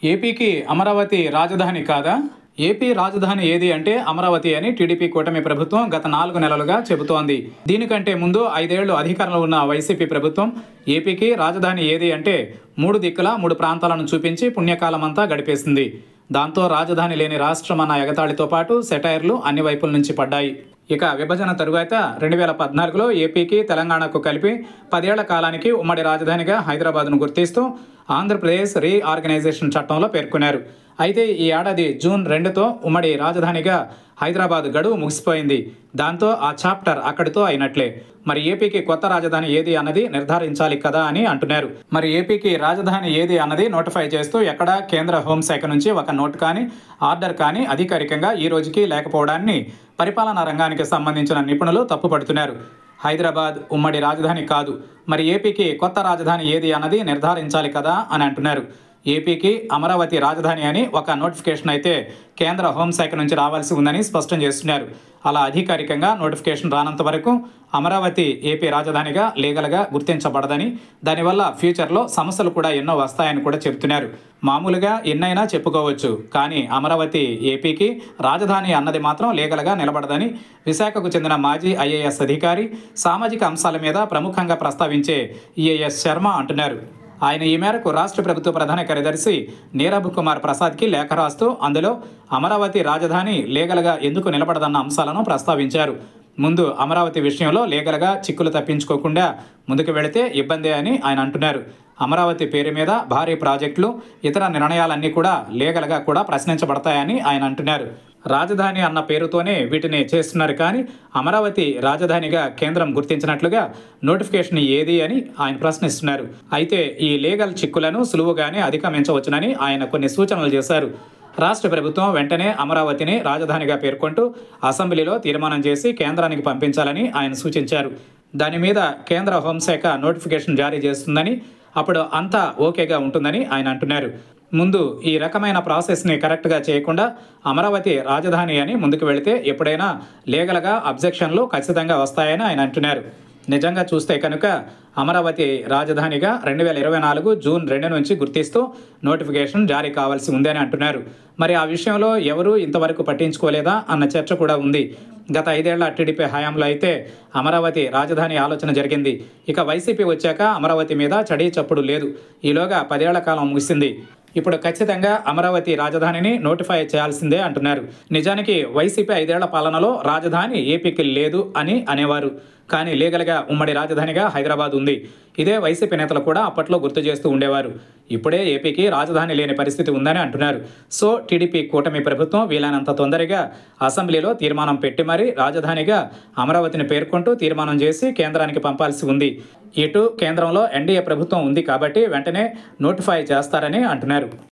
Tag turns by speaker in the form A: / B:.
A: ఏపీకి అమరావతి రాజధాని కాదా? ఏపీ రాజధాని ఏది అంటే అమరావతి అని టీడీపీ కూటమి ప్రభుత్వం గత 4 నెలలుగా చెబుతోంది. దీనికంటే ముందు 5 ఏళ్లు అధికారంలో ఉన్న వైసీపీ ప్రభుత్వం ఏపీకి రాజధాని ఏది అంటే 3 దిక్కుల 3 ప్రాంతాలను చూపించి పుణ్యకాలమంతా గడిపేసింది. దాంతో రాజధాని లేని రాష్ట్రం అన్న ఎగతాళితో పాటు సెటైర్లు అన్ని వైపుల నుంచి పడ్డాయి. ఇక విభజన తరువాత 2014లో ఏపీకి తెలంగాణకు కలిపి 10 ఏళ్ల కాలానికి ఉమ్మడి రాజధానిగా హైదరాబాద్ను గుర్తిస్తూ ఆంధ్రప్రదేశ్ రీఆర్గనైజేషన్ చట్టంలో పేర్కొన్నారు. అయితే ఈ ఏడాది జూన్ 2తో ఉమ్మడి రాజధానిగా హైదరాబాద్ గడువు ముగిసిపోయింది. దాంతో ఆ చాప్టర్ అక్కడితో అయినట్లే. మరి ఏపీకి కొత్త రాజధాని ఏది అన్నది నిర్ధారించాలి కదా అని అంటున్నారు. మరి ఏపీకి రాజధాని ఏది అన్నది నోటిఫై చేస్తూ ఎక్కడా కేంద్ర హోంశాఖ నుంచి ఒక నోట్ కానీ ఆర్డర్ కానీ అధికారికంగా ఈ రోజుకి లేకపోవడాన్ని పరిపాలనా రంగానికి సంబంధించిన నిపుణులు తప్పుపడుతున్నారు. హైదరాబాద్ ఉమ్మడి రాజధాని కాదు, మరి ఏపీకి కొత్త రాజధాని ఏది అన్నది నిర్ధారించాలి కదా అని అంటున్నారు. ఏపీకి అమరావతి రాజధాని అని ఒక నోటిఫికేషన్ అయితే కేంద్ర హోంశాఖ నుంచి రావాల్సి ఉందని స్పష్టం చేస్తున్నారు. అలా అధికారికంగా నోటిఫికేషన్ రానంత వరకు అమరావతి ఏపీ రాజధానిగా లీగల్గా గుర్తించబడదని, దానివల్ల ఫ్యూచర్లో సమస్యలు కూడా ఎన్నో వస్తాయని కూడా చెబుతున్నారు. మామూలుగా ఎన్నైనా చెప్పుకోవచ్చు, కానీ అమరావతి ఏపీకి రాజధాని అన్నది మాత్రం లీగల్గా నిలబడదని విశాఖకు చెందిన మాజీ ఐఏఎస్ అధికారి, సామాజిక అంశాల మీద ప్రముఖంగా ప్రస్తావించే ఈఏఎస్ శర్మ అంటున్నారు. ఆయన ఈ మేరకు రాష్ట్ర ప్రభుత్వ ప్రధాన కార్యదర్శి నీరబ్ కుమార్ ప్రసాద్కి లేఖ రాస్తూ అందులో అమరావతి రాజధాని లీగల్గా ఎందుకు నిలబడదన్న అంశాలను ప్రస్తావించారు. ముందు అమరావతి విషయంలో లీగల్గా చిక్కులు తప్పించుకోకుండా ముందుకు వెళితే ఇబ్బందే అని ఆయన అంటున్నారు. అమరావతి పేరు మీద భారీ ప్రాజెక్టులు, ఇతర నిర్ణయాలన్నీ కూడా లీగల్గా కూడా ప్రశ్నించబడతాయని ఆయన అంటున్నారు. రాజధాని అన్న పేరుతోనే వీటిని చేస్తున్నారు, కానీ అమరావతి రాజధానిగా కేంద్రం గుర్తించినట్లుగా నోటిఫికేషన్ ఏది అని ఆయన ప్రశ్నిస్తున్నారు. అయితే ఈ లీగల్ చిక్కులను సులువుగానే అధిగమించవచ్చునని ఆయన కొన్ని సూచనలు చేశారు. రాష్ట్ర ప్రభుత్వం వెంటనే అమరావతిని రాజధానిగా పేర్కొంటూ అసెంబ్లీలో తీర్మానం చేసి కేంద్రానికి పంపించాలని ఆయన సూచించారు. దాని మీద కేంద్ర హోంశాఖ నోటిఫికేషన్ జారీ చేస్తుందని, అప్పుడు అంతా ఓకేగా ఉంటుందని ఆయన అంటున్నారు. ముందు ఈ రకమైన ప్రాసెస్ని కరెక్ట్గా చేయకుండా అమరావతి రాజధాని అని ముందుకు వెళితే ఎప్పుడైనా లీగల్గా అబ్జెక్షన్లు ఖచ్చితంగా వస్తాయని ఆయన అంటున్నారు. నిజంగా చూస్తే కనుక అమరావతి రాజధానిగా 2024 జూన్ 2 నుంచి గుర్తిస్తూ నోటిఫికేషన్ జారీ కావాల్సి ఉందని అంటున్నారు. మరి ఆ విషయంలో ఎవరూ ఇంతవరకు పట్టించుకోలేదా అన్న చర్చ కూడా ఉంది. గత 5 ఏళ్ల టీడీపీ హయాంలో అయితే అమరావతి రాజధాని ఆలోచన జరిగింది. ఇక వైసీపీ వచ్చాక అమరావతి మీద చడీ చప్పుడు లేదు. ఈలోగా 10 ఏళ్ల కాలం ముగిసింది. ఇప్పుడు ఖచ్చితంగా అమరావతి రాజధానిని నోటిఫై చేయాల్సిందే అంటున్నారు. నిజానికి వైసీపీ 5 ఏళ్ల పాలనలో రాజధాని ఏపీకి లేదు అని అనేవారు, కానీ లీగల్గా ఉమ్మడి రాజధానిగా హైదరాబాద్ ఉంది. ఇదే వైసీపీ నేతలు కూడా అప్పట్లో గుర్తు చేస్తూ ఉండేవారు. ఇప్పుడే ఏపీకి రాజధాని లేని పరిస్థితి ఉందని అంటున్నారు. సో టీడీపీ కూటమి ప్రభుత్వం వీలైనంత తొందరగా అసెంబ్లీలో తీర్మానం పెట్టి మరీ రాజధానిగా అమరావతిని పేర్కొంటూ తీర్మానం చేసి కేంద్రానికి పంపాల్సి ఉంది. ఇటు కేంద్రంలో ఎన్డీఏ ప్రభుత్వం ఉంది కాబట్టి వెంటనే నోటిఫై చేస్తారని అంటున్నారు.